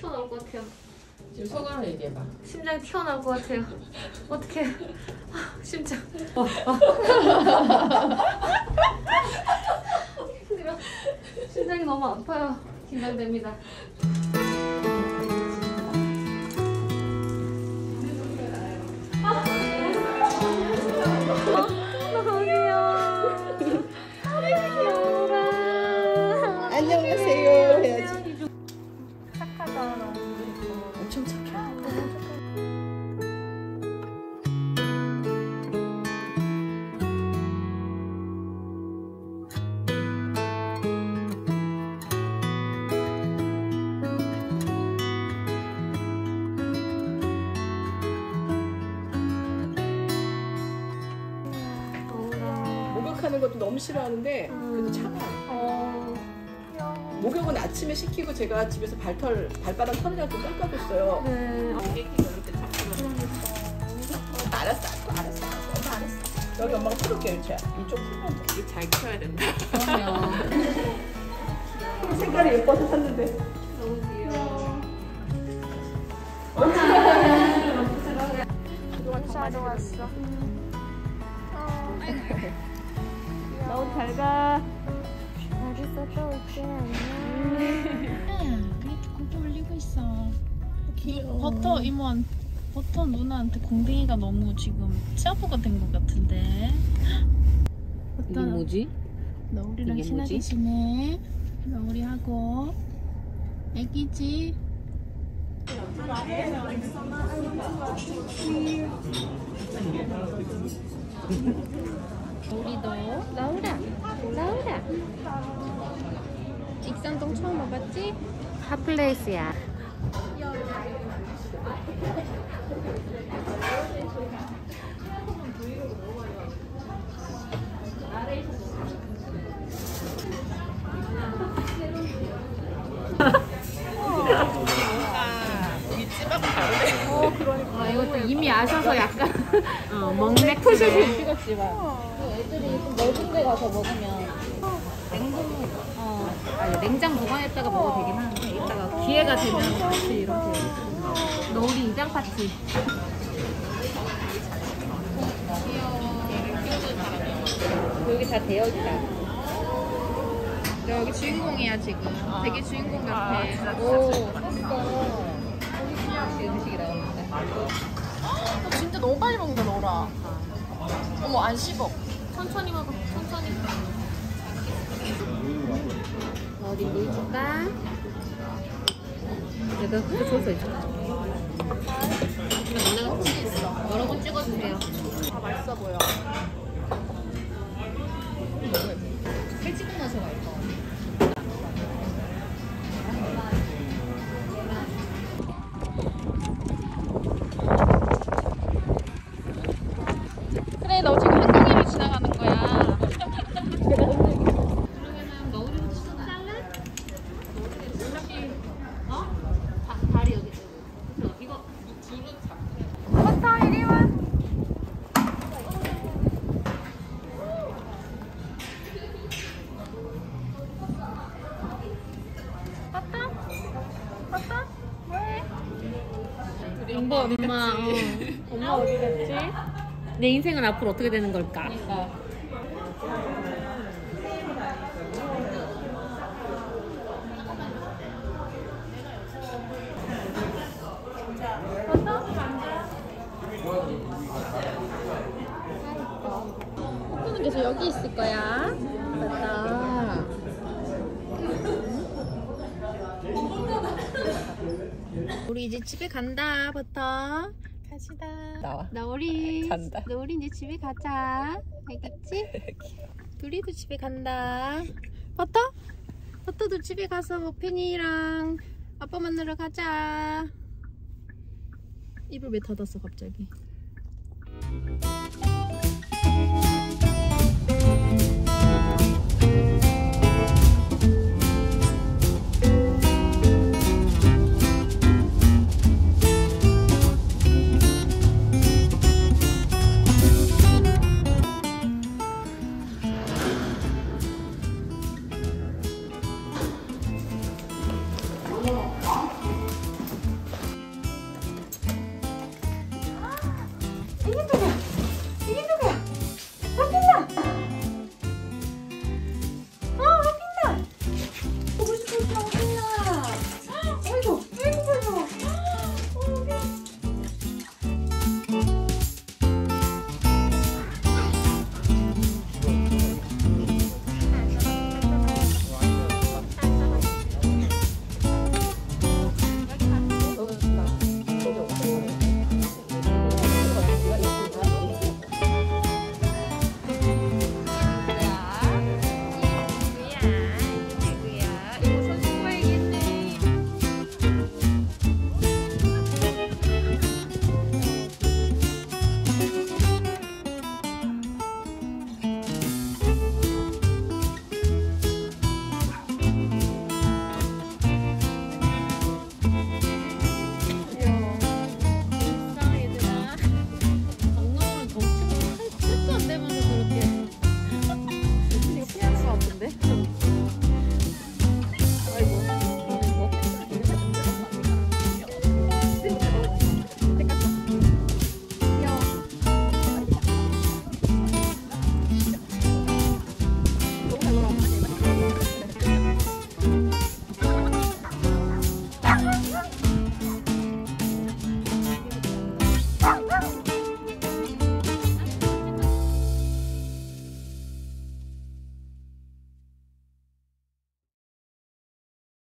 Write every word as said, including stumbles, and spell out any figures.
튀어나올 것 같아요. 지금 소감을 얘기해봐. 심장이 튀어나올 것 같아요. 어떡해. 아, 심장. 심장이 너무 아파요. 긴장됩니다. 안녕하세요 해야지. 착하다. 너무 엄청 착해. 목욕하는 것도 너무 싫어하는데 그래도 참아. 어... 목욕은 아침에 시키고 제가 집에서 발털 발바닥 털이라도 깎아줬어요. 네. 이렇게 잡고. 알았어, 알았어, 알았어, 알았어. 여기 엄마가 풀을게 유채야. 이쪽 풀면 돼. 이거 잘 켜야 된다. 그럼요. 색깔이 예뻐서 샀는데. 너무 귀여워. 원샷으로 왔어. 너무 잘 가. 알겠어, 또 올게. 안녕. 그래도 고기 올리고 있어. 기, 버터 이모한 버터 누나한테 공댕이가 너무 지금 치아보가 된 것 같은데. 이게 뭐지? 너울이랑 이게 친하게 뭐지? 지내. 너울이하고 애기지. 우리도 라우라, 라우라. 익산동 처음 와봤지? 핫플레이스야. 아, 이것도 이미 아셔서 약간 어, 먹네 푸시시 찍었지만 애들이 좀 넓은 데 가서 먹으면 냉동 어 아니 냉장 보관했다가 먹어도 되긴 하는데 이따가 기회가 되면 같이 이렇게 너울이 입양 파티. 여기 다 되어 있다. 여기 주인공이야 지금. 되게 주인공 같아. 오 컸어. 음식이 나오는데. 어, 진짜 너무 빨리 먹는다 너라. 어머 안 씹어. 천천히 먹어. 천천히. 어디 물 줄까? 내가 그거 줘서 있어. 누나가 혼자 있어. 여러 번 찍어주세요. 다 맛있어 보여. 살 찍고 나서 맛있어. 그래 너 지금 한강으로 지나가는 거야. 그러면은 너울이부터 좀 잘라? 어? 다, 다리 여기 있고. 그래서 이거 줄은 잡고. 버터 이리 와. 버터? 버터? 뭐해? 엄마, 엄마, 어. 엄마 어디 갔지? 내 인생은 앞으로 어떻게 되는 걸까? 그러니까. 버터는 계속 여기 있을 거야. 맞다. 우리 이제 집에 간다, 버터. 가시다. 나와. 나우리. 간다. 나우리 이제 집에 가자. 알겠지? 둘이도 집에 간다. 버터? 버터도 집에 가서 팬이랑 아빠 만나러 가자. 입을 왜 닫았어 갑자기?